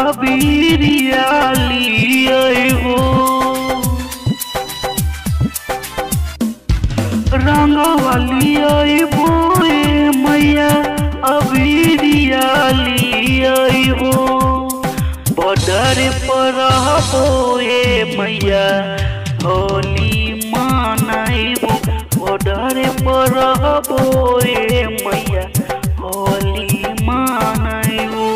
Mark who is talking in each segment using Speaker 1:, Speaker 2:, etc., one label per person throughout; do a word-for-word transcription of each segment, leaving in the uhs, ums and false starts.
Speaker 1: अबीरिया लियो रंगवा लियो ए मैया अबीरिया लियो बॉर्डर पर रहबो ए मैया होली मनाइबो बॉर्डर पर रहबो ए मैया होली मनाइबो।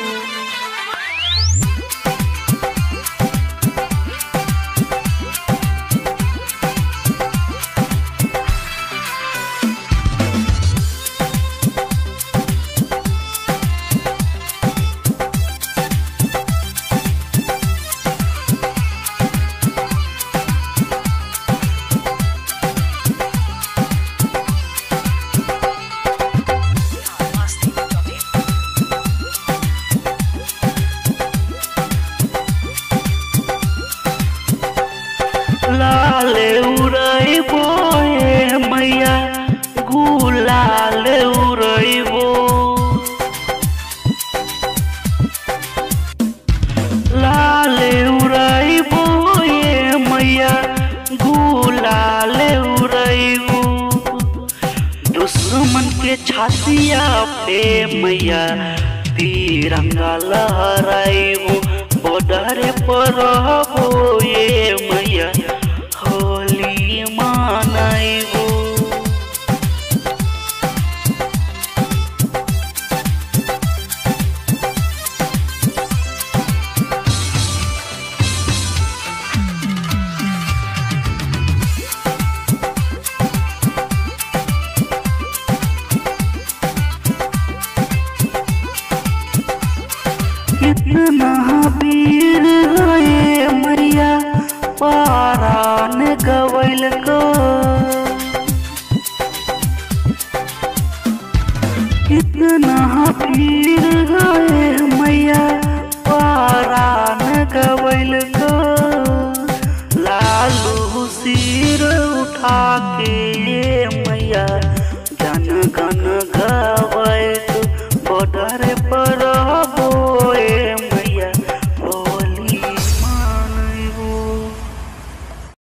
Speaker 1: लाल उड़ैबो ए मैया गुलाल उड़ैबो लाल उड़ैबो ए मैया गुलाल उड़ैबो दुश्मन के छातिया पे मैया तिरंगा लहराइबो बॉर्डर पर रहबो ए मैया होली मनाइबो। कितना वीर है मैया पारान गवैल को कितना वीर है मैया पारान गवैल को लालू सिर उठा के